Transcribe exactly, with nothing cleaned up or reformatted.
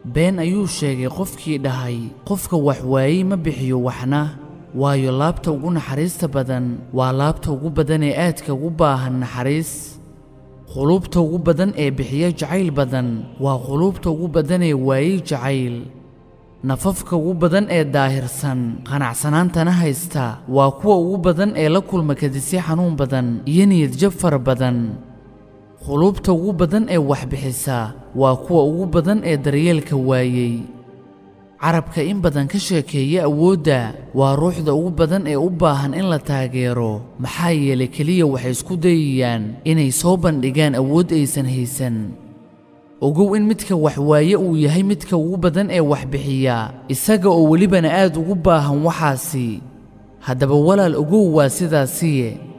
been ayuu sheegay qofkii dhahay qofka wax waayey ma bixiyo waxna waayo laabta ugu naxariista badan waa laabta ugu badan ee aadka ugu baahan naxariis qulubta ugu badan ee bixiya jacayl badan waa qulubta ugu badan ee waayey jacayl nafafka ugu badan ee daahirsan qanacsanaantana haysta waa kuwa ugu badan ee la kulma kadisyo xanuun badan iyo niyad jab fara badan qulubta ugu badan ee wax bixisa waa kuwa ugu badan ee daryeelka waayey carabka in badan ka sheekeeya awoodda waa ruuxda ugu badan ee u baahan in la taageero maxaa yeelay keliya waxay isku dayayaan inay soo bandhigaan awood aysan haysan ogow in midka wax waaye uu yahay midka ugu badan ee wax bixiya isaga oo welibana aad ugu baahan waxaasi haddaba walaal ogow waa sidaasiye